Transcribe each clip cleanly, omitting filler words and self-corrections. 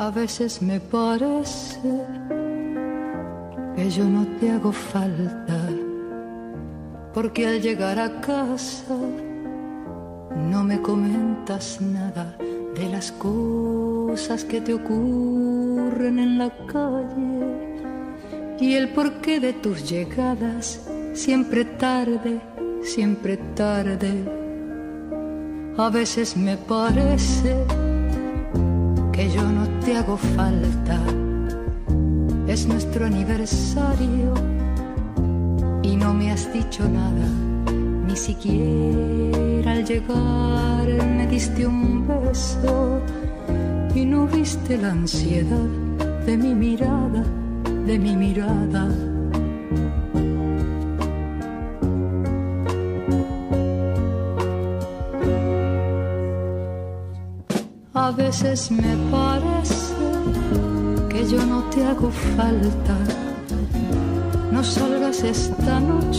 A veces me parece que yo no te hago falta, porque al llegar a casa no me comentas nada de las cosas que te ocurren en la calle y el porqué de tus llegadas, siempre tarde, siempre tarde. A veces me parece que yo no te hago falta. Es nuestro aniversario y no me has dicho nada, ni siquiera al llegar me diste un beso y no viste la ansiedad de mi mirada, de mi mirada. A veces me parece que yo no te hago falta. No salgas esta noche,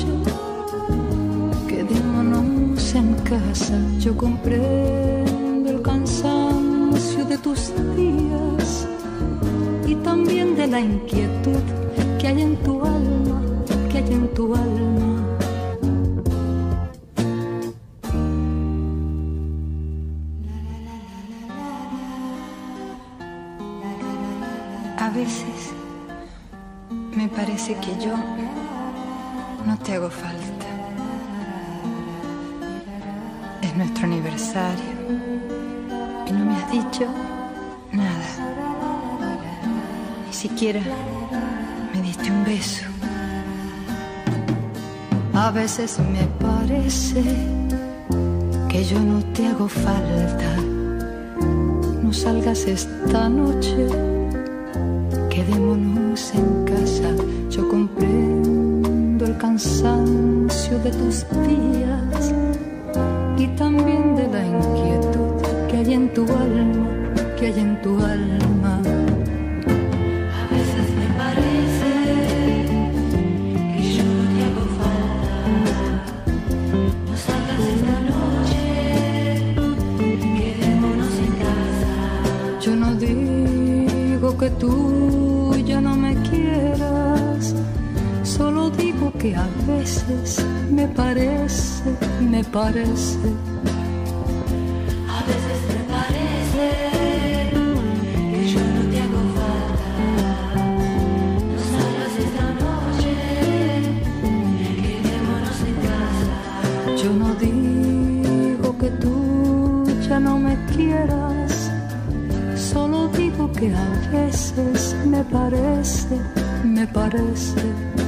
quedémonos en casa. Yo comprendo el cansancio de tus días y también de la inquietud que hay en tu alma, que hay en tu alma. A veces me parece que yo no te hago falta. Es nuestro aniversario y no me has dicho nada. Ni siquiera me diste un beso. A veces me parece que yo no te hago falta. No salgas esta noche, quedémonos en casa. Yo comprendo el cansancio de tus días y también de la inquietud que hay en tu alma, que hay en tu alma. A veces me parece que yo no te hago falta. No salgas esta noche, quedémonos en casa. Yo no digo que tú ya no me quieras, solo digo que a veces me parece, me parece. A veces me parece que yo no te hago falta. No salgas esta noche, quedémonos en casa. Yo no digo que tú ya no me quieras, solo digo que a veces me parece, me parece.